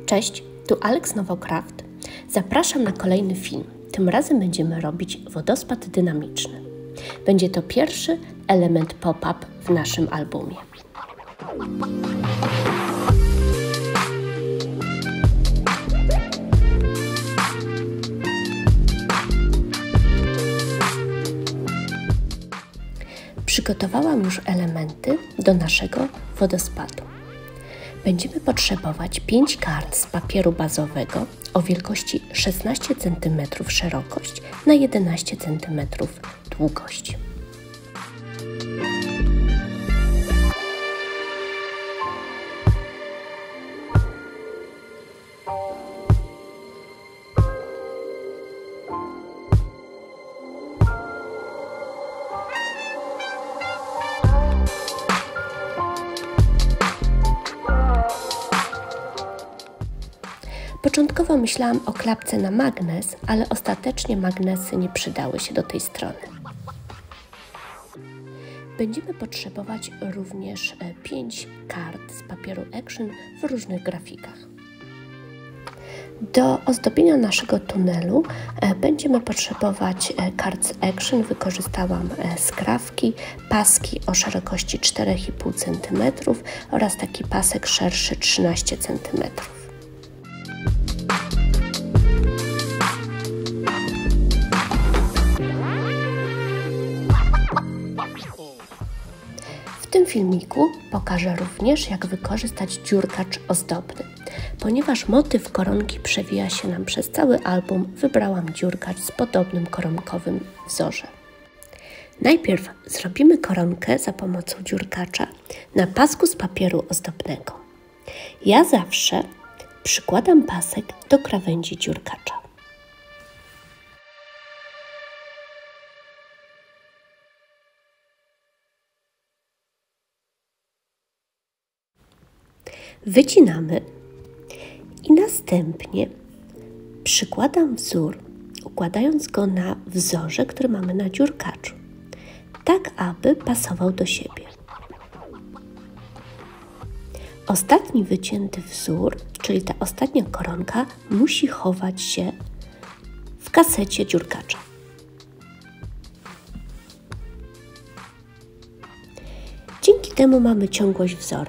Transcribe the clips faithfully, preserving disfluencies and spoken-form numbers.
Cześć, tu Alex Nowokraft. Zapraszam na kolejny film. Tym razem będziemy robić wodospad dynamiczny. Będzie to pierwszy element pop-up w naszym albumie. Przygotowałam już elementy do naszego wodospadu. Będziemy potrzebować pięć kart z papieru bazowego o wielkości szesnaście centymetrów szerokość na jedenaście centymetrów długość. Początkowo myślałam o klapce na magnes, ale ostatecznie magnesy nie przydały się do tej strony. Będziemy potrzebować również pięć kart z papieru Action w różnych grafikach. Do ozdobienia naszego tunelu będziemy potrzebować kart z Action. Wykorzystałam skrawki, paski o szerokości cztery i pół centymetra oraz taki pasek szerszy trzynaście centymetrów. W tym filmiku pokażę również, jak wykorzystać dziurkacz ozdobny. Ponieważ motyw koronki przewija się nam przez cały album, wybrałam dziurkacz z podobnym koronkowym wzorze. Najpierw zrobimy koronkę za pomocą dziurkacza na pasku z papieru ozdobnego. Ja zawsze przykładam pasek do krawędzi dziurkacza. Wycinamy i następnie przykładam wzór, układając go na wzorze, który mamy na dziurkaczu, tak aby pasował do siebie. Ostatni wycięty wzór, czyli ta ostatnia koronka, musi chować się w kasecie dziurkacza. Dzięki temu mamy ciągłość wzoru.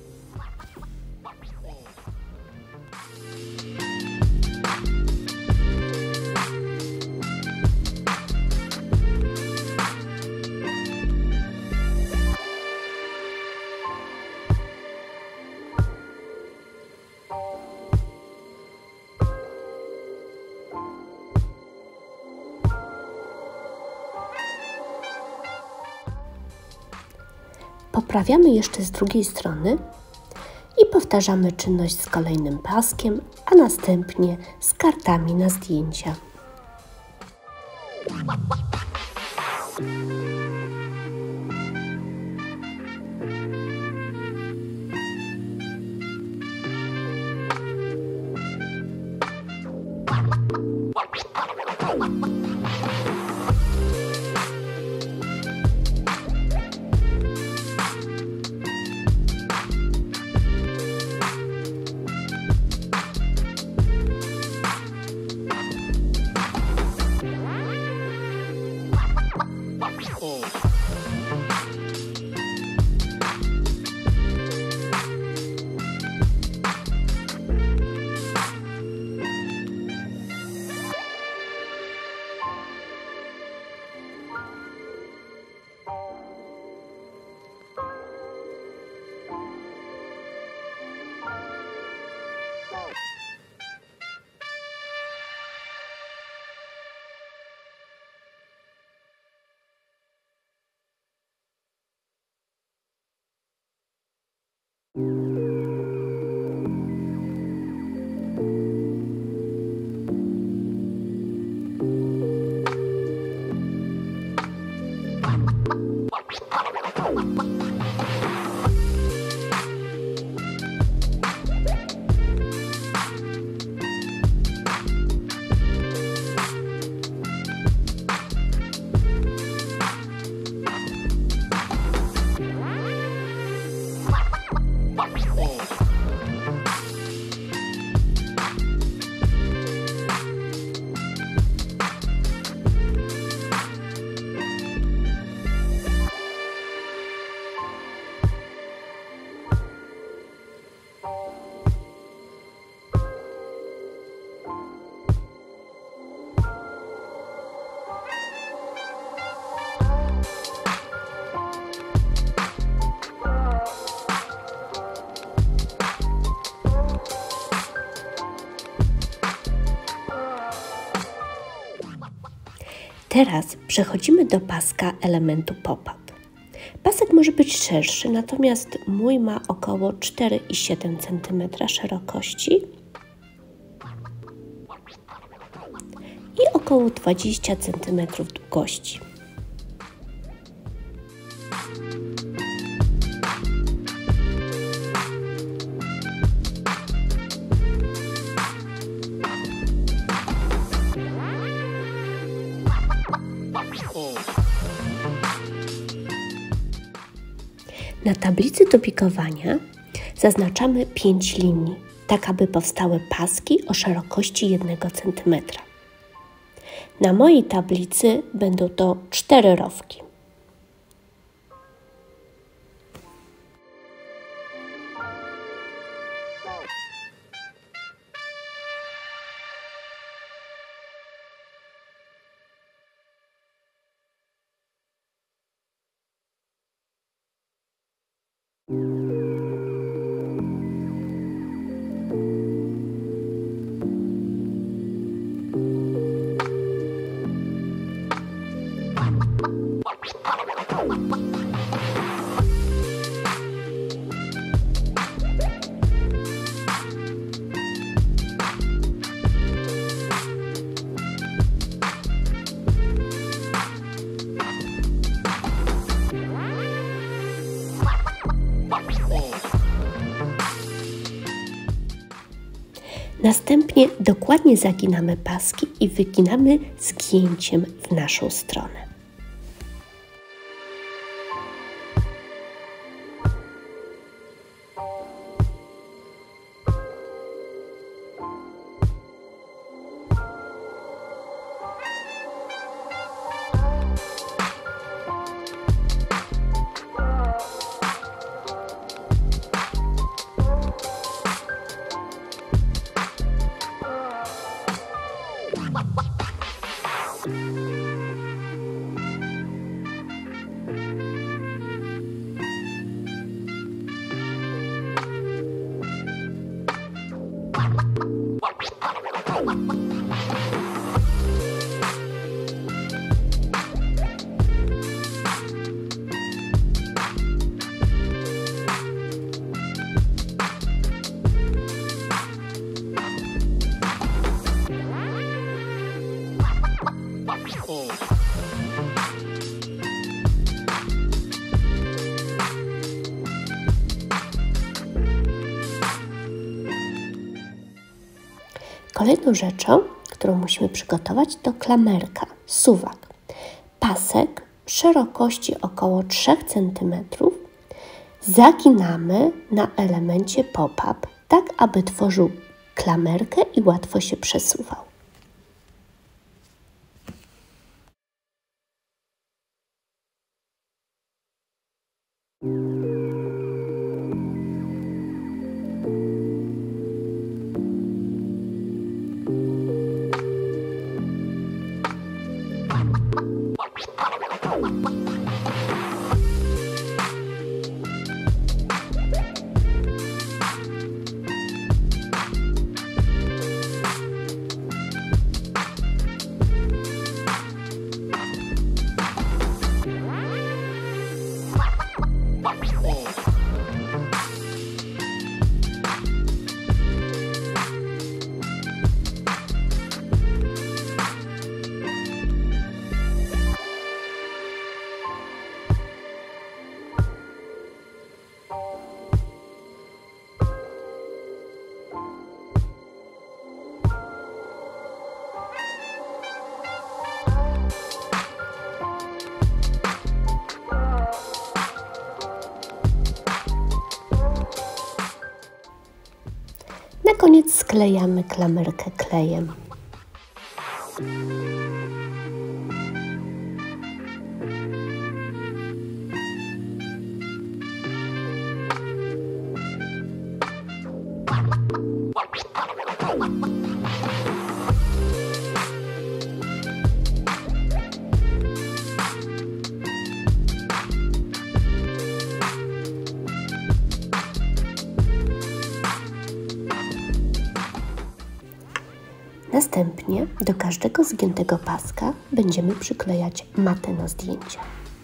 Poprawiamy jeszcze z drugiej strony i powtarzamy czynność z kolejnym paskiem, a następnie z kartami na zdjęcia. Teraz przechodzimy do paska elementu pop-up. Pasek może być szerszy, natomiast mój ma około cztery i siedem centymetrów szerokości i około dwadzieścia centymetrów długości. Na tablicy do bikowania zaznaczamy pięć linii, tak aby powstały paski o szerokości jednego centymetra. Na mojej tablicy będą to cztery rowki. Następnie dokładnie zaginamy paski i wyginamy zgięciem w naszą stronę. Kolejną rzeczą, którą musimy przygotować, to klamerka, suwak. Pasek szerokości około trzy centymetry zaginamy na elemencie pop-up, tak aby tworzył klamerkę i łatwo się przesuwał. Na koniec sklejamy klamerkę klejem. Następnie do każdego zgiętego paska będziemy przyklejać matę na zdjęcia.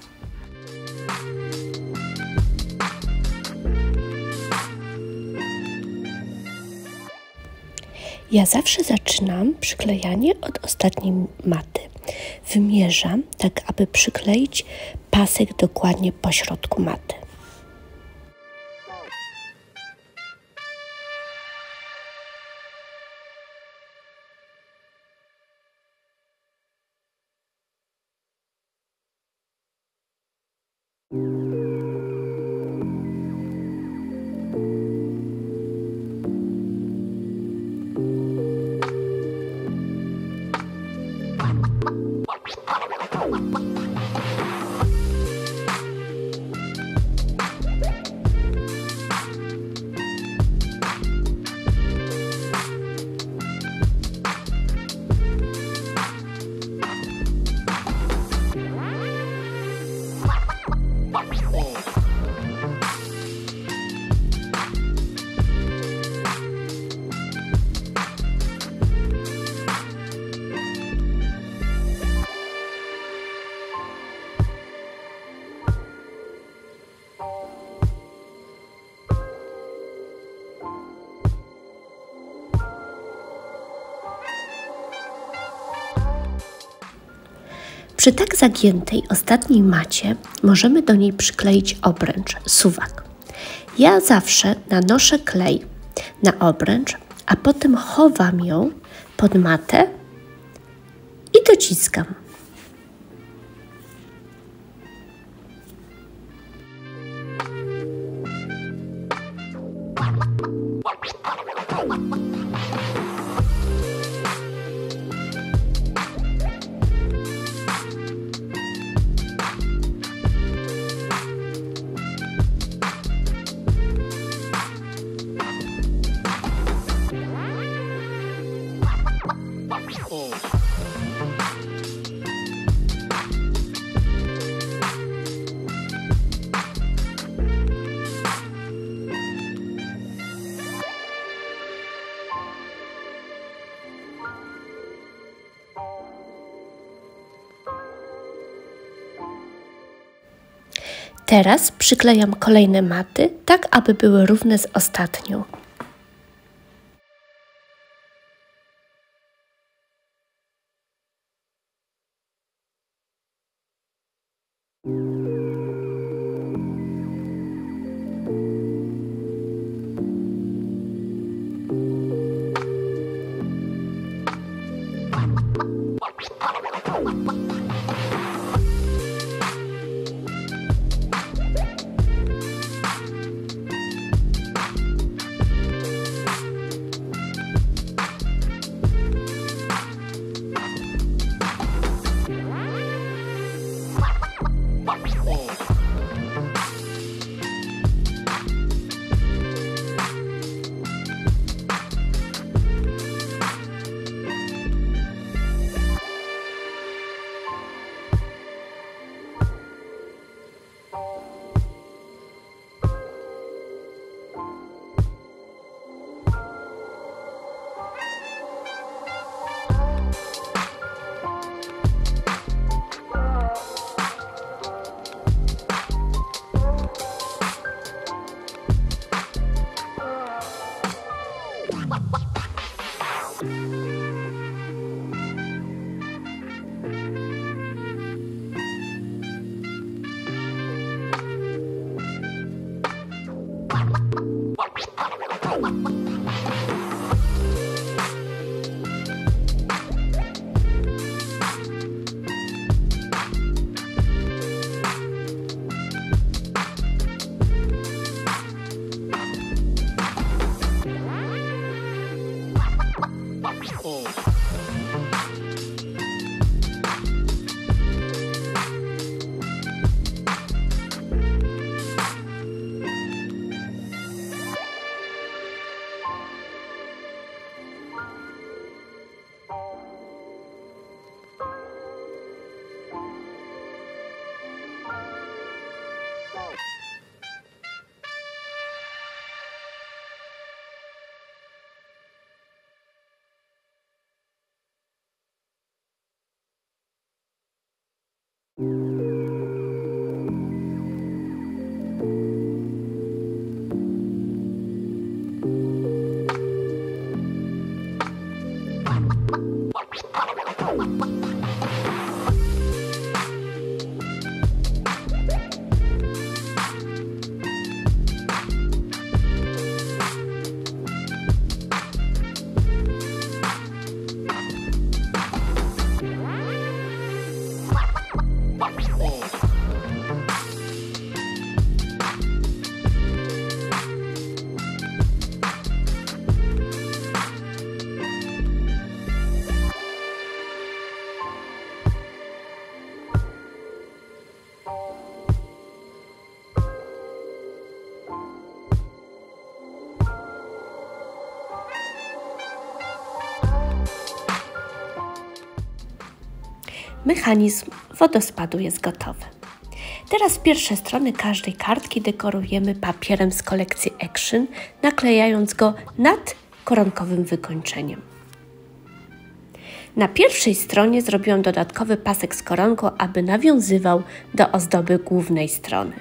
Ja zawsze zaczynam przyklejanie od ostatniej maty. Wymierzam tak, aby przykleić pasek dokładnie po środku maty. Przy tak zagiętej ostatniej macie możemy do niej przykleić obręcz, suwak. Ja zawsze nanoszę klej na obręcz, a potem chowam ją pod matę i dociskam. Teraz przyklejam kolejne maty, tak aby były równe z ostatnią. Mechanizm wodospadu jest gotowy. Teraz pierwsze strony każdej kartki dekorujemy papierem z kolekcji Action, naklejając go nad koronkowym wykończeniem. Na pierwszej stronie zrobiłam dodatkowy pasek z koronką, aby nawiązywał do ozdoby głównej strony.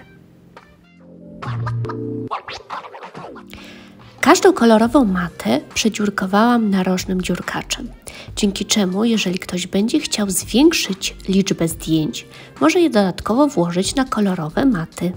Każdą kolorową matę przedziurkowałam narożnym dziurkaczem, dzięki czemu, jeżeli ktoś będzie chciał zwiększyć liczbę zdjęć, może je dodatkowo włożyć na kolorowe maty.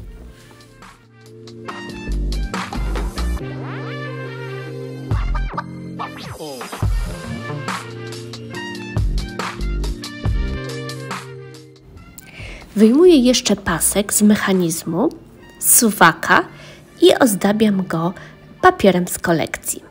Wyjmuję jeszcze pasek z mechanizmu, z suwaka i ozdabiam go papierem z kolekcji.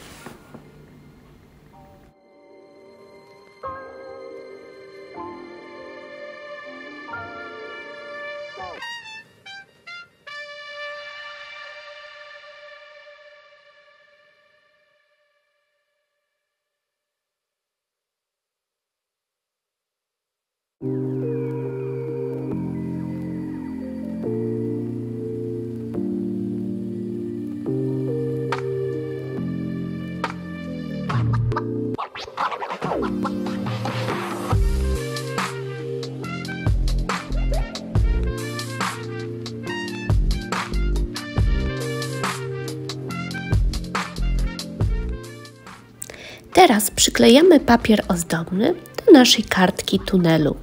Teraz przyklejamy papier ozdobny do naszej kartki tunelu.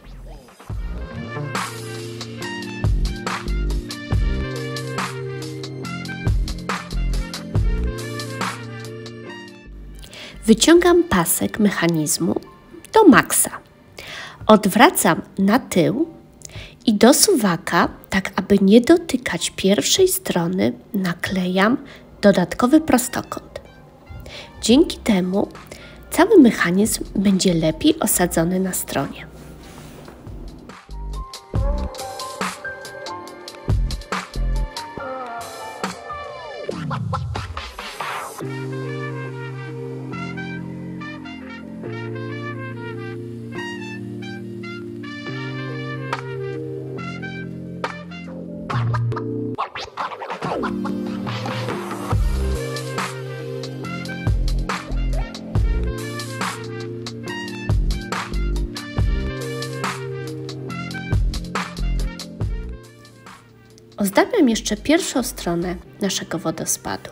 Wyciągam pasek mechanizmu do maksa. Odwracam na tył i do suwaka, tak aby nie dotykać pierwszej strony, naklejam dodatkowy prostokąt. Dzięki temu cały mechanizm będzie lepiej osadzony na stronie. Ozdabiam jeszcze pierwszą stronę naszego wodospadu.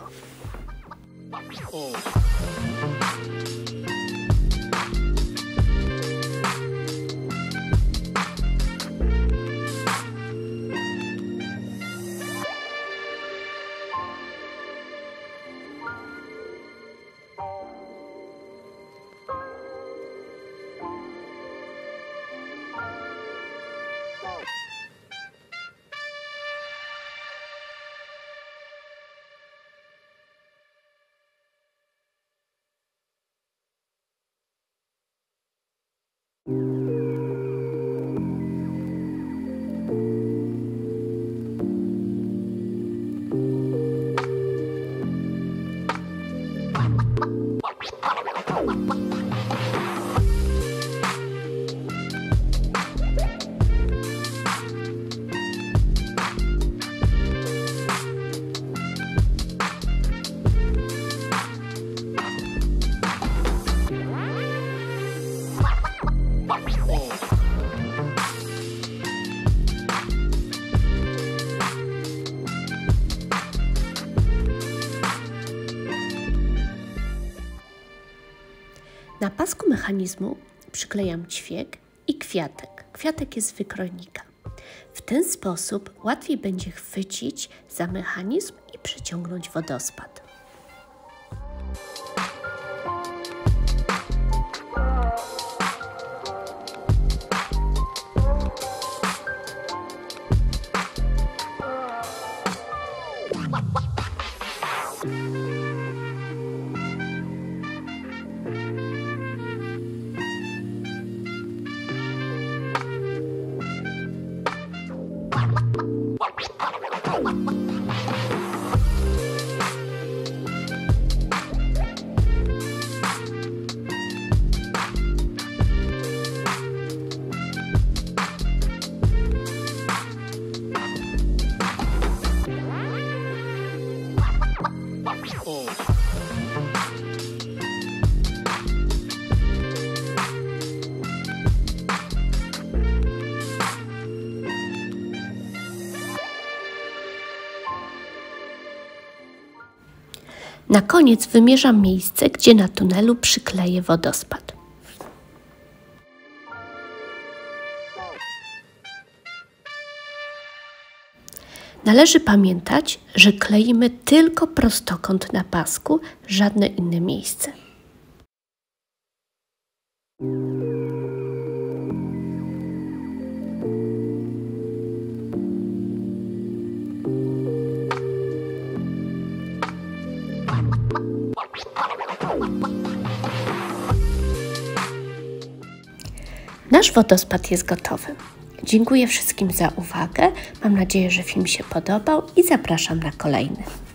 Na pasku mechanizmu przyklejam ćwiek i kwiatek. Kwiatek jest z wykrojnika. W ten sposób łatwiej będzie chwycić za mechanizm i przyciągnąć wodospad. Na koniec wymierzam miejsce, gdzie na tunelu przykleję wodospad. Należy pamiętać, że kleimy tylko prostokąt na pasku, żadne inne miejsce. Nasz wodospad jest gotowy. Dziękuję wszystkim za uwagę. Mam nadzieję, że film się podobał i zapraszam na kolejny.